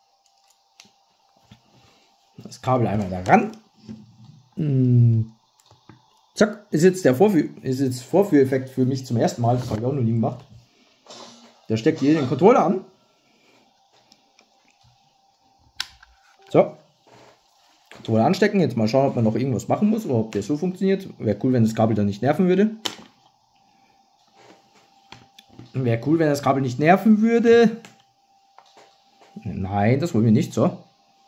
Das Kabel einmal da ran. Hm. Zack, ist jetzt der Vorführ ist jetzt Vorführeffekt für mich zum ersten Mal, das habe ich auch noch nie gemacht. Der steckt hier den Controller an. So. Controller anstecken, jetzt mal schauen, ob man noch irgendwas machen muss oder ob der so funktioniert. Wäre cool, wenn das Kabel dann nicht nerven würde. Wäre cool, wenn das Kabel nicht nerven würde. Nein, das wollen wir nicht, so.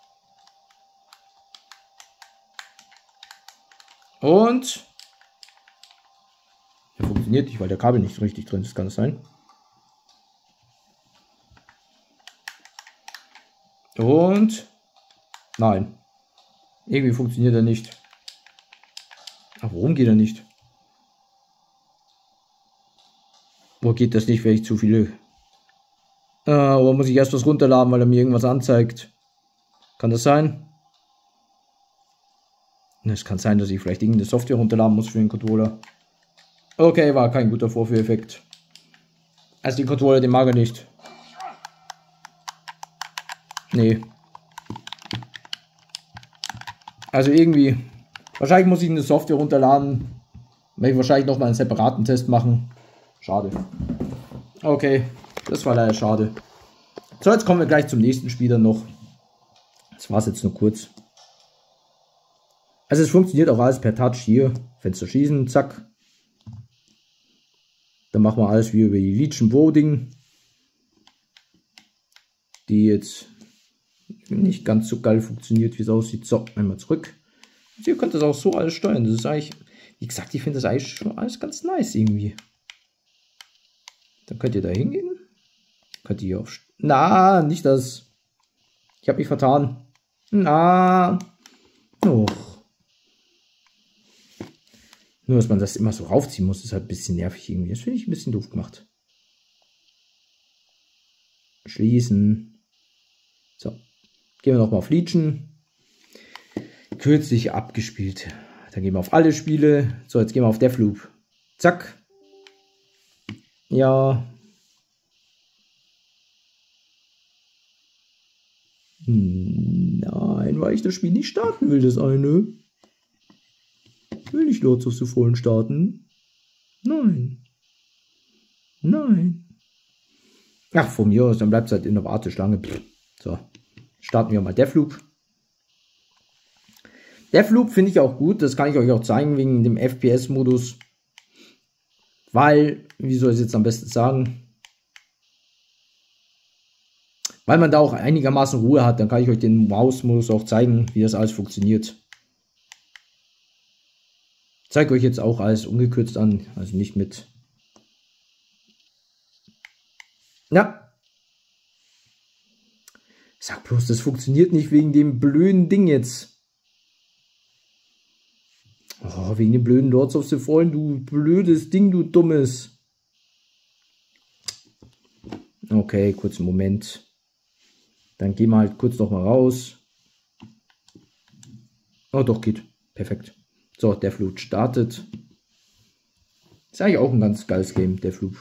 Und der funktioniert nicht, weil der Kabel nicht so richtig drin ist, kann es sein. Und nein, irgendwie funktioniert er nicht. Aber warum geht er nicht? Wo geht das nicht, wenn ich zu viele... Äh, oder muss ich erst was runterladen, weil er mir irgendwas anzeigt? Kann das sein? Es kann sein, dass ich vielleicht irgendeine Software runterladen muss für den Controller. Okay, war kein guter Vorführeffekt. Also den Controller, den mag er nicht. Nee. Also irgendwie... Wahrscheinlich muss ich eine Software runterladen. Werde ich wahrscheinlich nochmal einen separaten Test machen. Schade. Okay, das war leider schade. So, jetzt kommen wir gleich zum nächsten Spiel dann noch. Das war es jetzt nur kurz. Also es funktioniert auch alles per Touch hier. Fenster schießen, zack. Dann machen wir alles wie über die Legion Boarding. Die jetzt nicht ganz so geil funktioniert, wie es aussieht. So, einmal zurück. Und ihr könnt das auch so alles steuern. Das ist eigentlich, wie gesagt, ich finde das eigentlich schon alles ganz nice irgendwie. Dann könnt ihr da hingehen. Könnt ihr hier auf... Na, nicht das. Ich habe mich vertan. Na. Och. Nur, dass man das immer so raufziehen muss, ist halt ein bisschen nervig irgendwie. Das finde ich ein bisschen doof gemacht. Schließen. So. Gehen wir nochmal auf Legion. Kürzlich abgespielt. Dann gehen wir auf alle Spiele. So, jetzt gehen wir auf Deathloop. Zack. Ja. Nein, weil ich das Spiel nicht starten will, das eine. Will ich Lords of the Fallen starten? Nein. Nein. Ach, von mir aus, dann bleibt es halt in der Warteschlange. So, starten wir mal Deathloop. Deathloop finde ich auch gut, das kann ich euch auch zeigen, wegen dem F P S-Modus. Weil, wie soll ich es jetzt am besten sagen? Weil man da auch einigermaßen Ruhe hat, dann kann ich euch den Maus-Modus auch zeigen, wie das alles funktioniert. Ich zeige euch jetzt auch alles ungekürzt an, also nicht mit. Ja. Sag bloß, das funktioniert nicht wegen dem blöden Ding jetzt. Oh, wegen dem blöden Lords of the Fallen, du blödes Ding, du dummes. Okay, kurzen Moment. Dann gehen wir halt kurz noch mal raus. Oh, doch, geht. Perfekt. So, Deathloop startet. Ist eigentlich auch ein ganz geiles Game, Deathloop.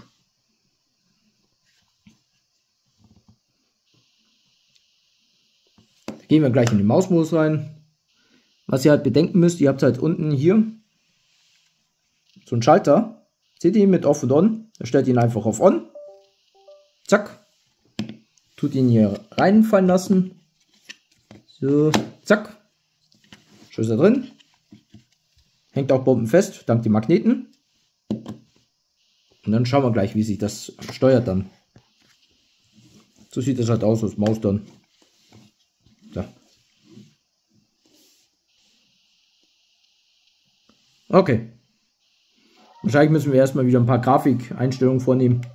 Da gehen wir gleich in den Mausmodus rein. Was ihr halt bedenken müsst, ihr habt halt unten hier so einen Schalter. Seht ihr mit Off und On? Da stellt ihn einfach auf On. Zack. Tut ihn hier reinfallen lassen. So, zack. Schon ist er drin. Hängt auch bombenfest, dank den Magneten. Und dann schauen wir gleich, wie sich das steuert dann. So sieht das halt aus, als Maus dann. So. Okay. Wahrscheinlich müssen wir erstmal wieder ein paar Grafikeinstellungen vornehmen.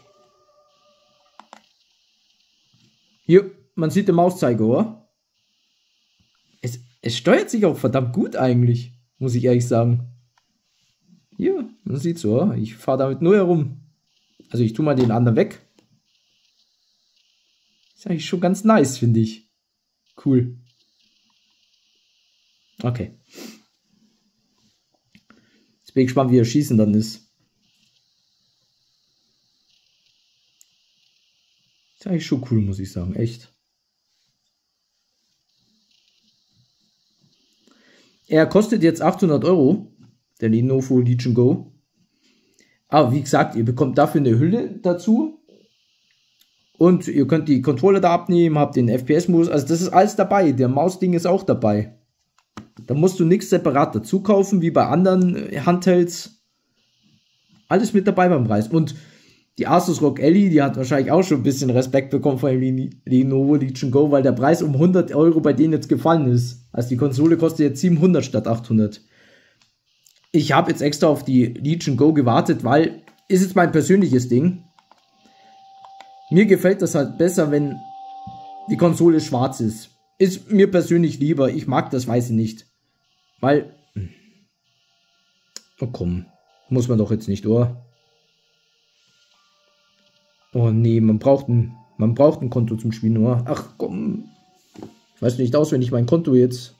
Hier, man sieht den Mauszeiger, oder? Es, es steuert sich auch verdammt gut eigentlich, muss ich ehrlich sagen. Hier, man sieht so, oder? Ich fahre damit nur herum. Also ich tue mal den anderen weg. Ist eigentlich schon ganz nice, finde ich. Cool. Okay. Jetzt bin ich gespannt, wie er schießen dann ist. Ist eigentlich schon cool, muss ich sagen. Echt. Er kostet jetzt achthundert Euro. Der Lenovo Legion Go. Aber wie gesagt, ihr bekommt dafür eine Hülle dazu. Und ihr könnt die Controller da abnehmen, habt den F P S-Modus. Also das ist alles dabei. Der Mausding ist auch dabei. Da musst du nichts separat dazu kaufen, wie bei anderen Handhelds. Alles mit dabei beim Preis. Und die Asus R O G Ally, die hat wahrscheinlich auch schon ein bisschen Respekt bekommen von dem Lenovo Legion Go, weil der Preis um hundert Euro bei denen jetzt gefallen ist. Also die Konsole kostet jetzt siebenhundert statt achthundert. Ich habe jetzt extra auf die Legion Go gewartet, weil ist jetzt mein persönliches Ding. Mir gefällt das halt besser, wenn die Konsole schwarz ist. Ist mir persönlich lieber. Ich mag das Weiße nicht. Weil... Oh komm. Muss man doch jetzt nicht, oder? Oh nee, man braucht ein, man braucht ein Konto zum Spielen, oder? Ach komm. Ich weiß nicht auswendig mein Konto jetzt.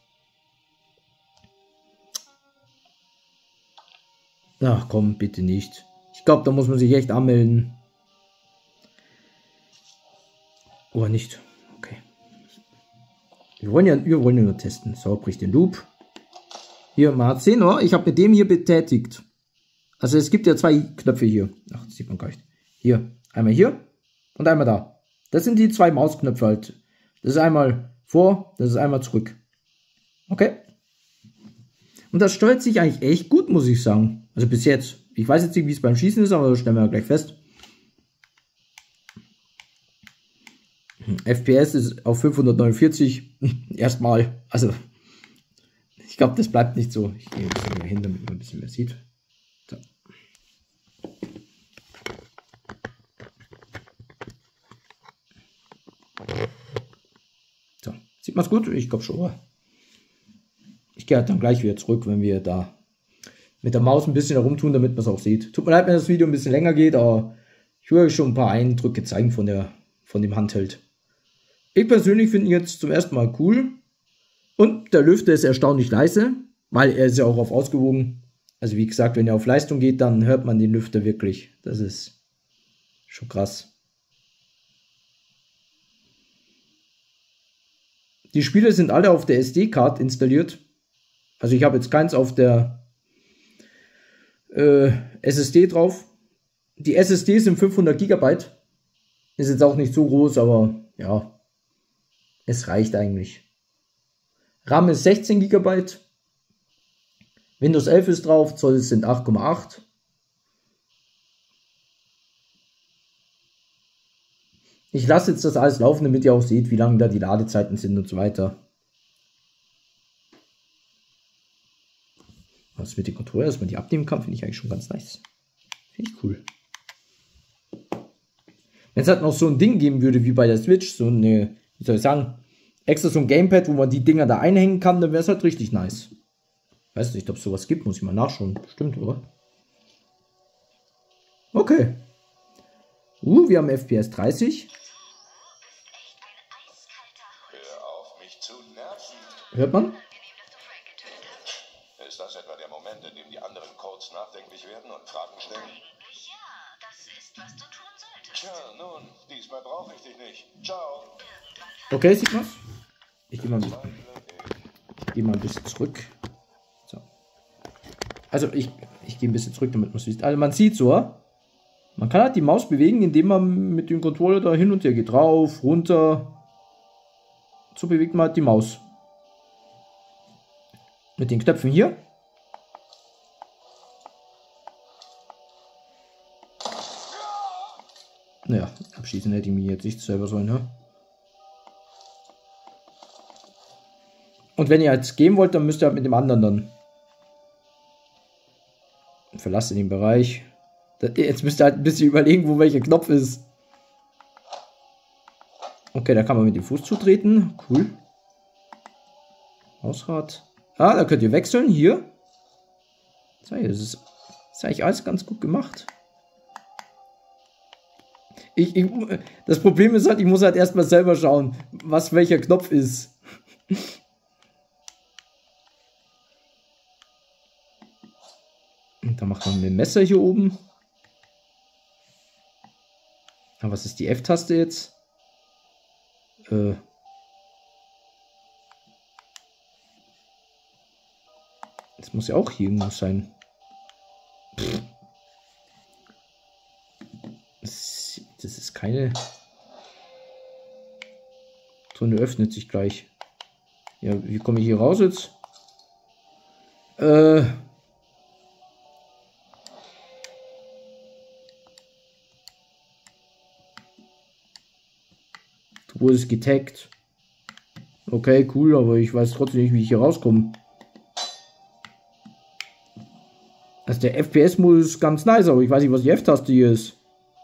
Ach komm, bitte nicht. Ich glaube, da muss man sich echt anmelden. Oder nicht? Okay. Wir wollen ja, wir wollen ja nur testen. So, brich den Loop. Hier, man hat sehen, oder? Ich habe mit dem hier betätigt. Also es gibt ja zwei Knöpfe hier. Ach, das sieht man gar nicht. Hier, einmal hier und einmal da. Das sind die zwei Mausknöpfe halt. Das ist einmal vor, das ist einmal zurück. Okay. Und das steuert sich eigentlich echt gut, muss ich sagen. Also bis jetzt. Ich weiß jetzt nicht, wie es beim Schießen ist, aber das stellen wir gleich fest. F P S ist auf fünfhundertneunundvierzig. Erstmal. Also, ich glaube, das bleibt nicht so. Ich gehe ein bisschen mehr hin, damit man ein bisschen mehr sieht. So. So. Sieht man es gut? Ich glaube schon. Ich gehe halt dann gleich wieder zurück, wenn wir da mit der Maus ein bisschen herumtun, damit man es auch sieht. Tut mir leid, wenn das Video ein bisschen länger geht, aber ich will euch schon ein paar Eindrücke zeigen von der von dem Handheld. Ich persönlich finde ihn jetzt zum ersten Mal cool. Und der Lüfter ist erstaunlich leise, weil er ist ja auch auf ausgewogen. Also wie gesagt, wenn er auf Leistung geht, dann hört man den Lüfter wirklich. Das ist schon krass. Die Spiele sind alle auf der S D-Card installiert. Also ich habe jetzt keins auf der äh, S S D drauf. Die S S D sind fünfhundert Gigabyte. Ist jetzt auch nicht so groß, aber ja, es reicht eigentlich. RAM ist sechzehn Gigabyte. Windows elf ist drauf, Zoll sind acht Komma acht. Ich lasse jetzt das alles laufen, damit ihr auch seht, wie lange da die Ladezeiten sind und so weiter. Was mit dem Controller, dass man die abnehmen kann, finde ich eigentlich schon ganz nice. Finde ich cool. Wenn es halt noch so ein Ding geben würde, wie bei der Switch, so eine, wie soll ich sagen, extra so ein Gamepad, wo man die Dinger da einhängen kann, dann wäre es halt richtig nice. Weiß nicht, ob es sowas gibt, muss ich mal nachschauen. Stimmt, oder? Okay. Uh, wir haben F P S dreißig. Hör auf, mich zu nerven. Hört man? Ist das etwa der Moment, in dem die anderen Codes nachdenklich werden und Fragen stellen? Eigentlich ja, das ist, was du tun solltest. Tja, nun, diesmal brauche ich dich nicht. Ciao. Okay, sieht man. Ich gehe mal, ich geh mal ein bisschen zurück. So. Also ich, ich gehe ein bisschen zurück, damit man es sieht. Also man sieht so, man kann halt die Maus bewegen, indem man mit dem Controller da hin und her geht. Rauf, runter. So bewegt man halt die Maus. Mit den Knöpfen hier. Naja, abschießen hätte ich mich jetzt nicht selber sollen, ne? Und wenn ihr jetzt gehen wollt, dann müsst ihr halt mit dem anderen dann. Verlasst den Bereich. Jetzt müsst ihr halt ein bisschen überlegen, wo welcher Knopf ist. Okay, da kann man mit dem Fuß zutreten. Cool. Mausrad. Ah, da könnt ihr wechseln. Hier. Das ist, das ist eigentlich alles ganz gut gemacht. Ich, ich, das Problem ist halt, ich muss halt erstmal selber schauen, was welcher Knopf ist. Und dann macht man mit dem Messer hier oben. Aber was ist die F-Taste jetzt? Äh. Das muss ja auch hier irgendwo sein. Pff. Das, das ist keine... Tunnel öffnet sich gleich. Ja, wie komme ich hier raus jetzt? Äh... Du wurdest getaggt. Okay, cool, aber ich weiß trotzdem nicht, wie ich hier rauskomme. Also der F P S-Modus ist ganz nice, aber ich weiß nicht, was die F-Taste hier ist.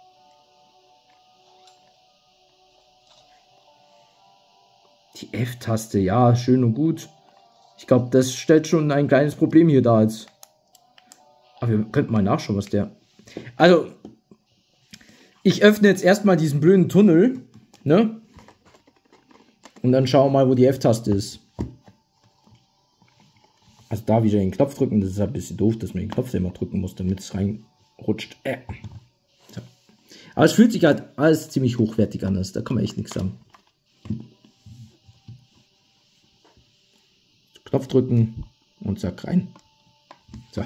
Die F-Taste, ja, schön und gut. Ich glaube, das stellt schon ein kleines Problem hier dar jetzt. Aber wir könnten mal nachschauen, was der... Also, ich öffne jetzt erstmal diesen blöden Tunnel, ne? Und dann schauen wir mal, wo die F-Taste ist. Also da wieder den Knopf drücken, das ist ein bisschen doof, dass man den Knopf immer drücken muss, damit es reinrutscht. Äh. So. Aber es fühlt sich halt alles ziemlich hochwertig an, da kann man echt nichts sagen. Knopf drücken und zack rein. So.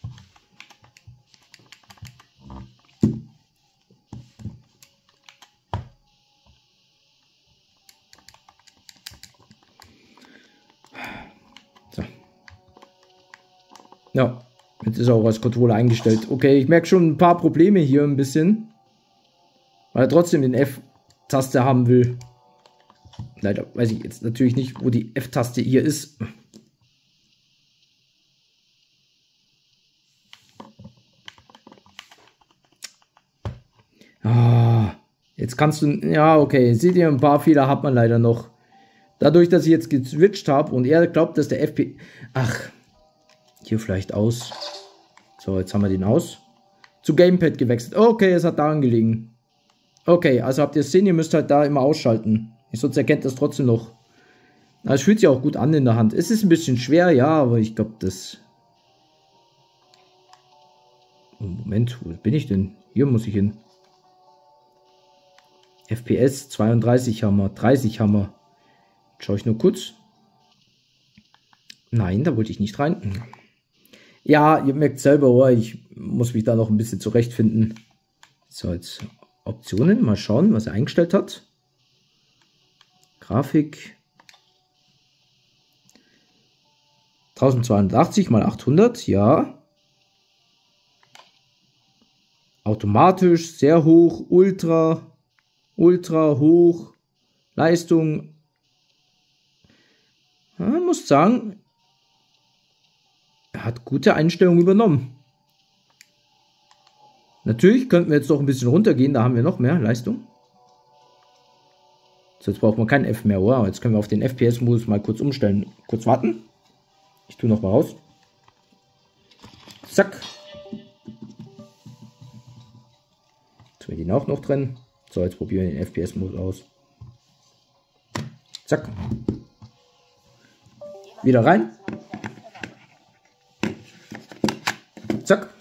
Ja, jetzt ist er auch als Controller eingestellt. Okay, ich merke schon ein paar Probleme hier ein bisschen. Weil er trotzdem den F-Taste haben will. Leider weiß ich jetzt natürlich nicht, wo die F-Taste hier ist. Ah, jetzt kannst du... Ja, okay, seht ihr, ein paar Fehler hat man leider noch. Dadurch, dass ich jetzt geswitcht habe und er glaubt, dass der F P... Ach... Hier vielleicht aus. So, jetzt haben wir den aus. Zu Gamepad gewechselt. Okay, es hat daran gelegen. Okay, also habt ihr es gesehen, ihr müsst halt da immer ausschalten. Sonst erkennt das trotzdem noch. Na, es fühlt sich auch gut an in der Hand. Es ist ein bisschen schwer, ja, aber ich glaube, das... Oh, Moment, wo bin ich denn? Hier muss ich hin. F P S zweiunddreißig haben wir, dreißig haben wir. Schaue ich nur kurz. Nein, da wollte ich nicht rein. Ja, ihr merkt selber, oh, ich muss mich da noch ein bisschen zurechtfinden. So, jetzt Optionen. Mal schauen, was er eingestellt hat. Grafik. tausendzweihundertachtzig mal achthundert, ja. Automatisch, sehr hoch, ultra, ultra hoch, Leistung. Ja, muss sagen, er hat gute Einstellungen übernommen. Natürlich könnten wir jetzt noch ein bisschen runtergehen, da haben wir noch mehr Leistung. So, jetzt brauchen wir keinen F mehr, oder? Jetzt können wir auf den F P S-Modus mal kurz umstellen. Kurz warten. Ich tue noch mal raus. Zack. Jetzt wir den auch noch drin. So, jetzt probieren wir den F P S-Modus aus. Zack. Wieder rein. Zack.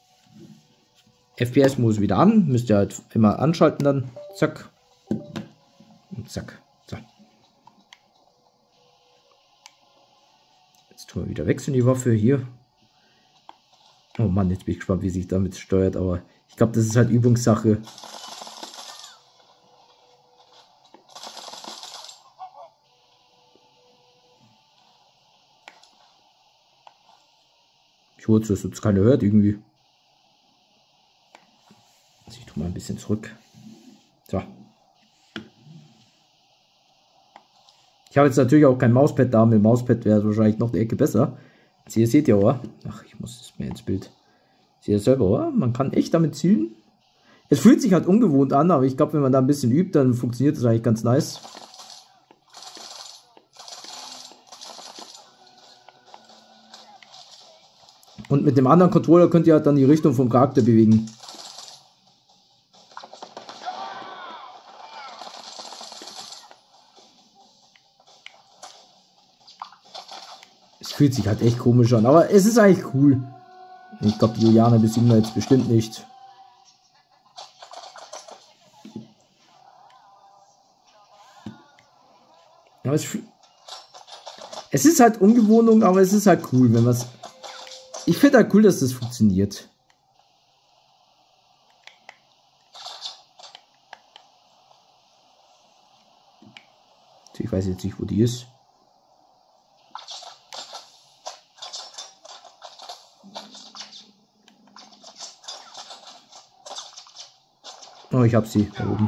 F P S-Modus wieder an. Müsst ihr halt immer anschalten dann. Zack. Und zack. So. Jetzt tun wir wieder wechseln die Waffe hier. Oh Mann, jetzt bin ich gespannt, wie sich damit steuert. Aber ich glaube, das ist halt Übungssache. Ich hole es, dass jetzt keiner hört irgendwie. Also ich tue mal ein bisschen zurück. So. Ich habe jetzt natürlich auch kein Mauspad da. Mit dem Mauspad wäre es wahrscheinlich noch eine Ecke besser. Jetzt hier seht ihr, oder? Ach, ich muss es mir ins Bild. Seht ihr selber, oder? Man kann echt damit zielen. Es fühlt sich halt ungewohnt an, aber ich glaube, wenn man da ein bisschen übt, dann funktioniert das eigentlich ganz nice. Und mit dem anderen Controller könnt ihr halt dann die Richtung vom Charakter bewegen. Es fühlt sich halt echt komisch an, aber es ist eigentlich cool. Ich glaube, die Julianer besiegen wir jetzt bestimmt nicht. Aber es, es ist halt Ungewohnung, aber es ist halt cool, wenn man es... Ich finde halt cool, dass das funktioniert. Ich weiß jetzt nicht, wo die ist. Oh, ich hab sie da oben.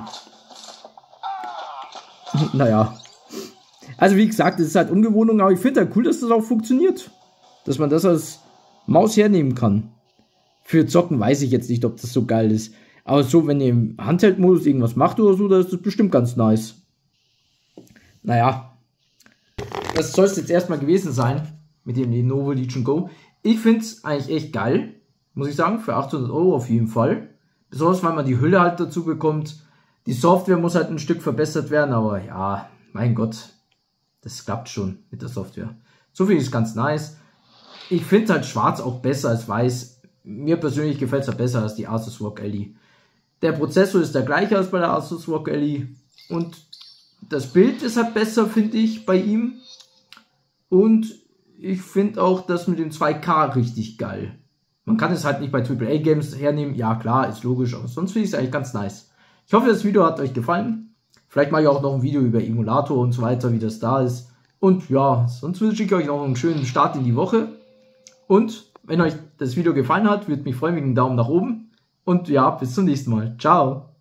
Naja. Also wie gesagt, es ist halt Ungewohnung, aber ich finde halt cool, dass das auch funktioniert. Dass man das als Maus hernehmen kann. Für Zocken weiß ich jetzt nicht, ob das so geil ist. Aber so, wenn ihr im Handheld-Modus irgendwas macht oder so, da ist das bestimmt ganz nice. Naja. Das soll es jetzt erstmal gewesen sein mit dem Lenovo Legion Go. Ich finde es eigentlich echt geil. Muss ich sagen, für achthundert Euro auf jeden Fall. Besonders, weil man die Hülle halt dazu bekommt. Die Software muss halt ein Stück verbessert werden, aber ja, mein Gott. Das klappt schon mit der Software. So viel ist ganz nice. Ich finde halt schwarz auch besser als weiß. Mir persönlich gefällt es halt besser als die Asus R O G Ally. Der Prozessor ist der gleiche als bei der Asus R O G Ally. Und das Bild ist halt besser, finde ich, bei ihm. Und ich finde auch das mit dem zwei K richtig geil. Man kann es halt nicht bei Triple A Games hernehmen. Ja, klar, ist logisch. Aber sonst finde ich es eigentlich ganz nice. Ich hoffe, das Video hat euch gefallen. Vielleicht mache ich auch noch ein Video über Emulator und so weiter, wie das da ist. Und ja, sonst wünsche ich euch noch einen schönen Start in die Woche. Und wenn euch das Video gefallen hat, würde mich freuen mit einem Daumen nach oben. Und ja, bis zum nächsten Mal. Ciao.